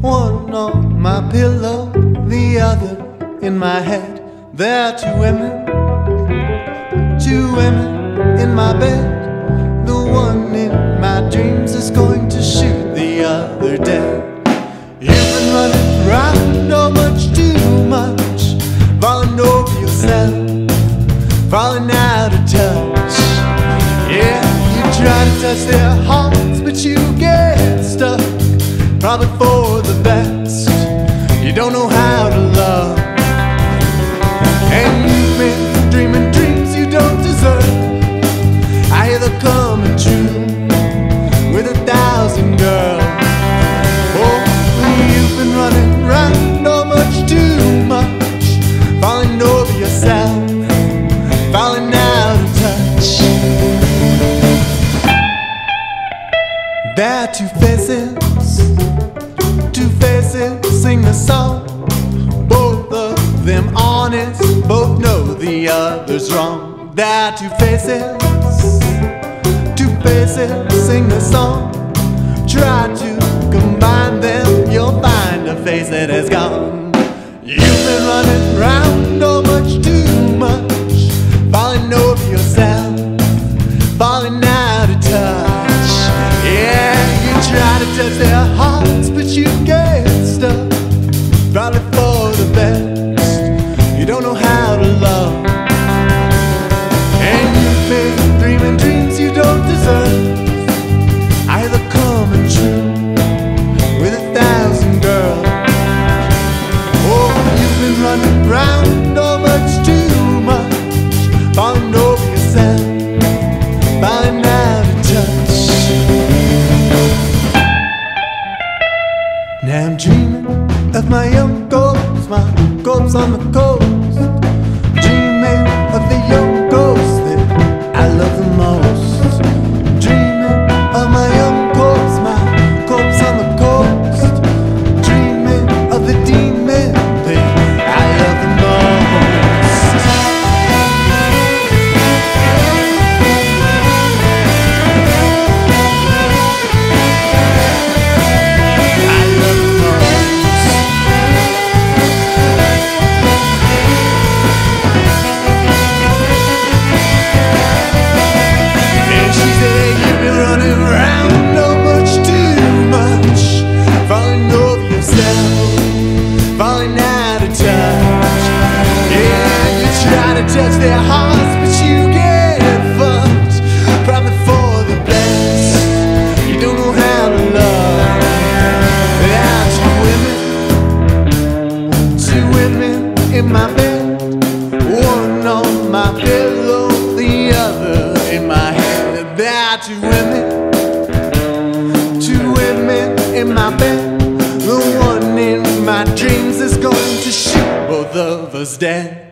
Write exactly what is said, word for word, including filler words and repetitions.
one on my pillow, the other in my head. There are two women, two women in my bed. The one in my dreams is going to shoot the other dead. You've been running around oh much too much, falling over yourself, falling out of touch. Yeah, you try to touch their hearts, but you get stuck, probably for the best. You don't know how to love, and you've been dreaming dreams you don't deserve. I hear they're coming true with a thousand girls. Oh, you've been running round oh much too much, falling over yourself, falling out of touch. There are two faces, two faces sing the song. Both of them honest, both know the other's wrong. There are two faces, two faces sing the song. Try to combine them, you'll find a face that has gone. You've been running round oh much too much, falling over yourself, falling out of touch. Yeah, you try to touch their hearts, but you get stuck, probably for the best. You don't know how to love, and you've been dreaming dreams you don't deserve. I hear they're coming true with a thousand girls. Oh, you've been running round oh much too much, falling over yourself, falling out of touch. Now I'm dreaming of my young ghost, my corpse on the coast, dreaming of the young ghost that I love the most. Dreaming of my young corpse, my corpse on the coast, dreaming of the demon that I love the most. I love the most. And she said, you've been running around oh much too much, falling over yourself, falling out of touch. Yeah, you try to touch their hearts, but you get fucked, probably for the best. You don't know how to love. There are two women, two women in my bed, one on my pillow, the other in my head. There are two women, two women in my bed. The one in my dreams is going to shoot both of us dead.